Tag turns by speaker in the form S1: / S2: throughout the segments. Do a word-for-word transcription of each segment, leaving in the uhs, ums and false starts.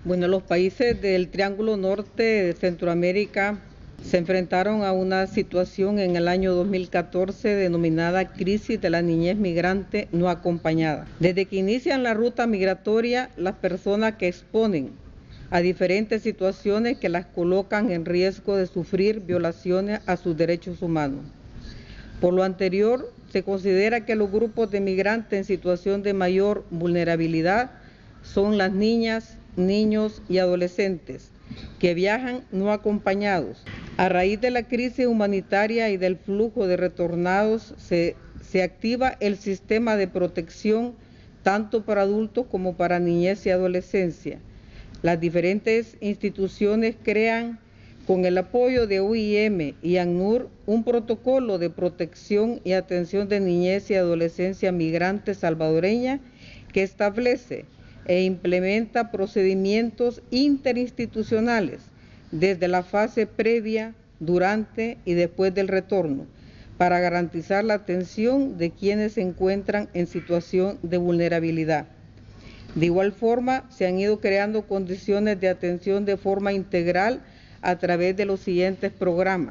S1: Bueno, los países del Triángulo Norte de Centroamérica se enfrentaron a una situación en el año dos mil catorce denominada crisis de la niñez migrante no acompañada. Desde que inician la ruta migratoria, las personas que exponen a diferentes situaciones que las colocan en riesgo de sufrir violaciones a sus derechos humanos. Por lo anterior, se considera que los grupos de migrantes en situación de mayor vulnerabilidad son las niñas, niños y adolescentes que viajan no acompañados. A raíz de la crisis humanitaria y del flujo de retornados, se, se activa el sistema de protección tanto para adultos como para niñez y adolescencia. Las diferentes instituciones crean, con el apoyo de U I M y ACNUR, un protocolo de protección y atención de niñez y adolescencia migrante salvadoreña que establece e implementa procedimientos interinstitucionales desde la fase previa, durante y después del retorno, para garantizar la atención de quienes se encuentran en situación de vulnerabilidad. De igual forma, se han ido creando condiciones de atención de forma integral a través de los siguientes programas: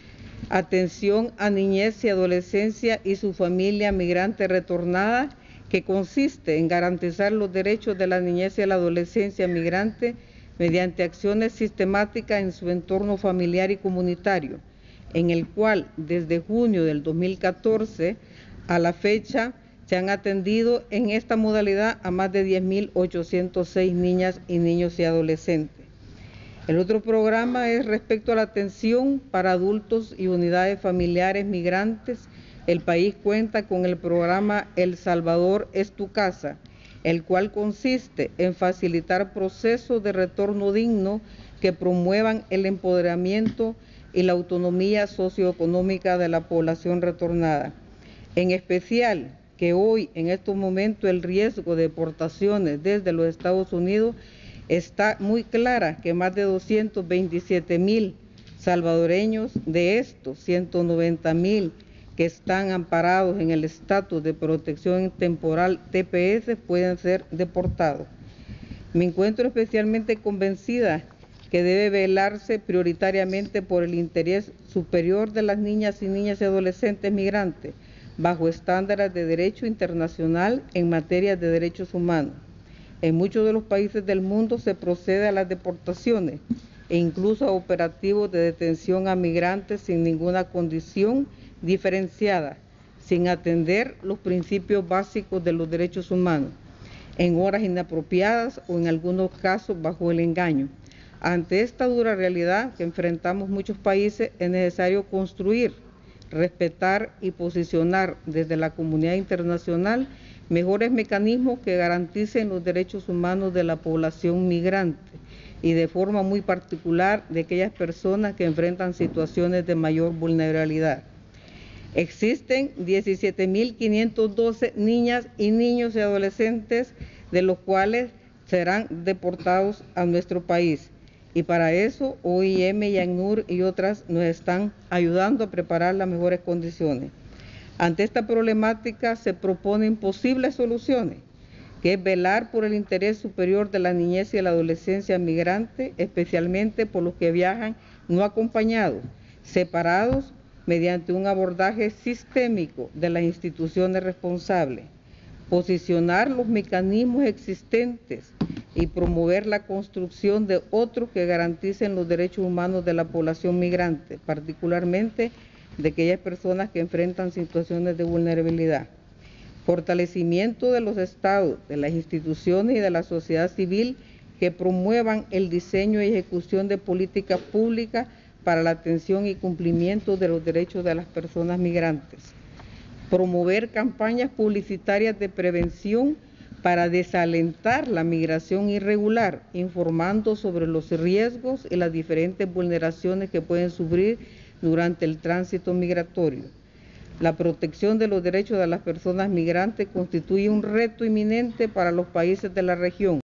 S1: atención a niñez y adolescencia y su familia migrante retornada, que consiste en garantizar los derechos de la niñez y la adolescencia migrante mediante acciones sistemáticas en su entorno familiar y comunitario, en el cual desde junio del dos mil catorce a la fecha se han atendido en esta modalidad a más de diez mil ochocientos seis niñas y niños y adolescentes. El otro programa es respecto a la atención para adultos y unidades familiares migrantes. El país cuenta con el programa El Salvador es tu casa, el cual consiste en facilitar procesos de retorno digno que promuevan el empoderamiento y la autonomía socioeconómica de la población retornada. En especial, que hoy, en estos momentos, el riesgo de deportaciones desde los Estados Unidos está muy clara, que más de doscientos veintisiete mil salvadoreños, de estos ciento noventa mil que están amparados en el estatus de protección temporal T P S, pueden ser deportados. Me encuentro especialmente convencida que debe velarse prioritariamente por el interés superior de las niñas y niñas y adolescentes migrantes, bajo estándares de derecho internacional en materia de derechos humanos. En muchos de los países del mundo se procede a las deportaciones e incluso a operativos de detención a migrantes sin ninguna condición diferenciada, sin atender los principios básicos de los derechos humanos, en horas inapropiadas o en algunos casos bajo el engaño. Ante esta dura realidad que enfrentamos muchos países, es necesario construir, respetar y posicionar desde la comunidad internacional mejores mecanismos que garanticen los derechos humanos de la población migrante y de forma muy particular de aquellas personas que enfrentan situaciones de mayor vulnerabilidad. Existen diecisiete mil quinientos doce niñas y niños y adolescentes, de los cuales serán deportados a nuestro país. Y para eso U I M y ACNUR y otras nos están ayudando a preparar las mejores condiciones. Ante esta problemática se proponen posibles soluciones, que es velar por el interés superior de la niñez y la adolescencia migrante, especialmente por los que viajan no acompañados, separados, mediante un abordaje sistémico de las instituciones responsables, posicionar los mecanismos existentes y promover la construcción de otros que garanticen los derechos humanos de la población migrante, particularmente de aquellas personas que enfrentan situaciones de vulnerabilidad. Fortalecimiento de los estados, de las instituciones y de la sociedad civil que promuevan el diseño y ejecución de políticas públicas para la atención y cumplimiento de los derechos de las personas migrantes. Promover campañas publicitarias de prevención para desalentar la migración irregular, informando sobre los riesgos y las diferentes vulneraciones que pueden sufrir durante el tránsito migratorio. La protección de los derechos de las personas migrantes constituye un reto inminente para los países de la región.